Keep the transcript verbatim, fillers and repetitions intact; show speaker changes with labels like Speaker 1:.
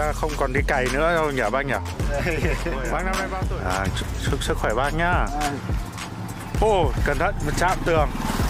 Speaker 1: là không còn đi cày nữa đâu nhỉ bác nhỉ? Bác năm nay bao tuổi? À, chúc sức khỏe bác nhá. Ô, cẩn thận chạm tường.